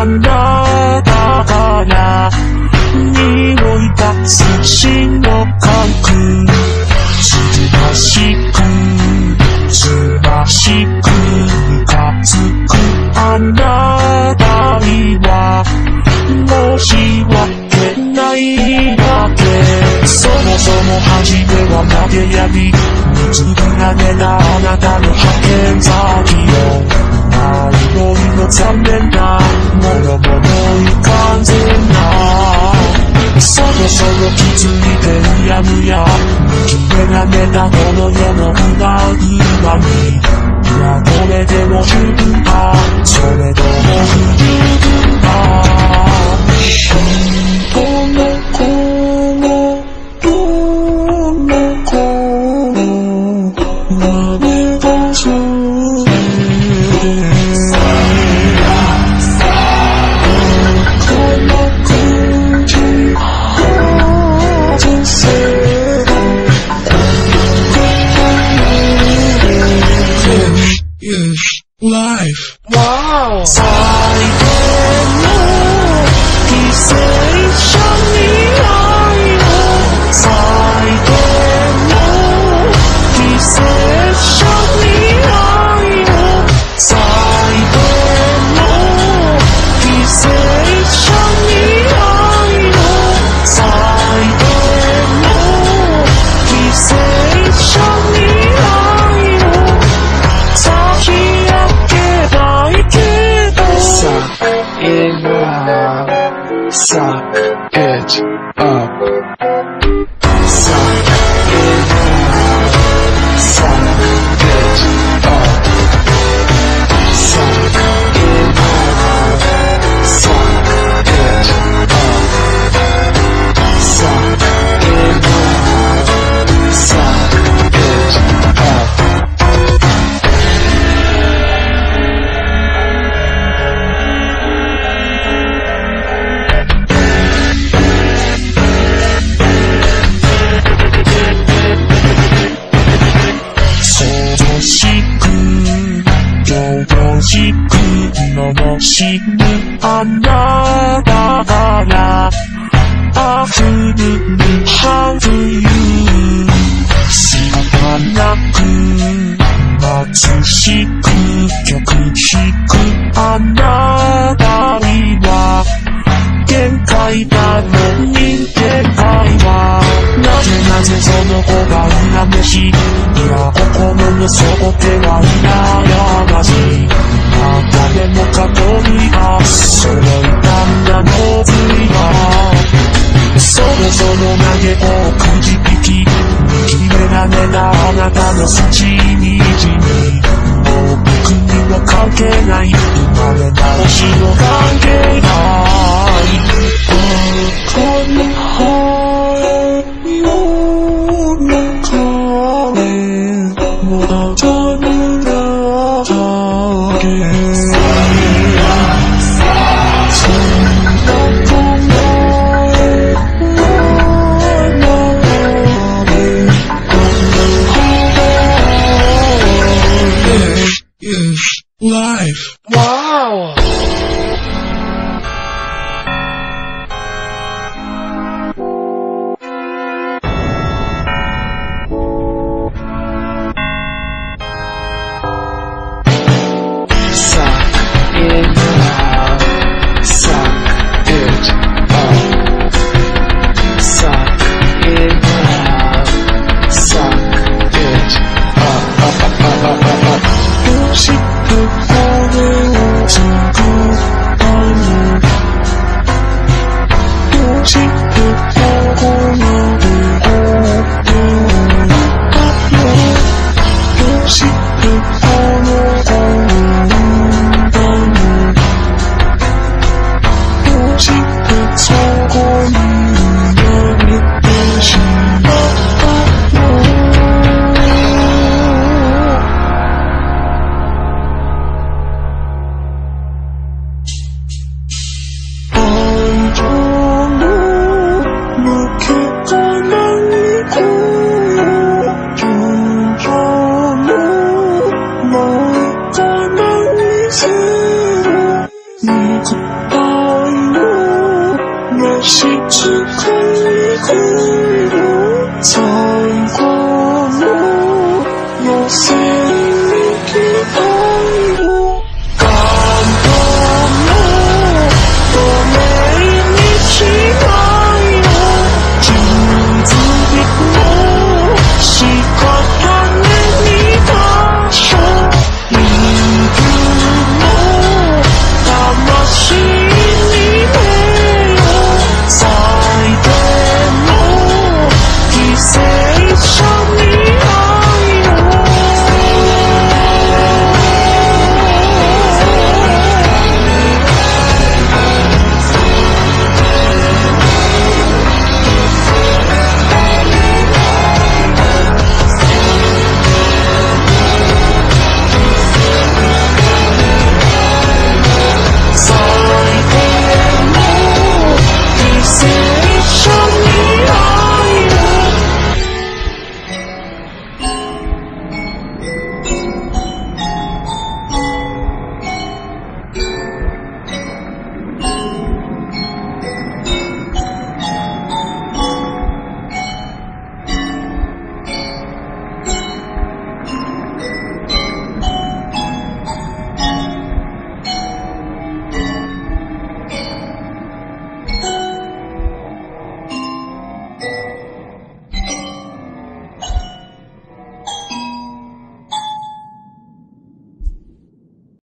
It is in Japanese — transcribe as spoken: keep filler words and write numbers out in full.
あなたから匂い立つ血の感覚つましくつましくムカつくあなたには申し訳ないだけそもそも初めは投げやり水ぶらめなあなたの派遣先よいろいろ残念なもろもろ不完全なそろそろ気づいてうやむや無気めがめたこの世の不安にいやこれでも十分かそれとも不十分かどの子もどの子も誰がそうLife. Wow. 最低の犠牲者に愛を最低の犠牲者に愛を最低の犠牲者に愛を最低の犠牲者に愛を先In love, suck it up. Suck in love, suck it up. Suck in love, suck it up. Suck in love, suck it up.よろしく罵るあなたから溢るHow do you 仕方なく貧しく曲弾くあなたには限界だろ人間界はなぜなぜその子が恨めしいや心の底では羨ましい誰もかと類が揃いたんだのずいがそろそろ投げをくじ引き見きめられなあなたの筋にじみもう僕には関係ない生まれ直しの関係ないこの灰の中でもだたぬらだけLife. Wow. Suck in love, suck it up. Suck in love, suck it up, up, up, up, up, up, up. どうしてこれを作ったのどうしてここまで放っておいたのどうしてこの子を産んだのどうしてそこに生まれてしまったのMusic 静かに来る最後の寄せ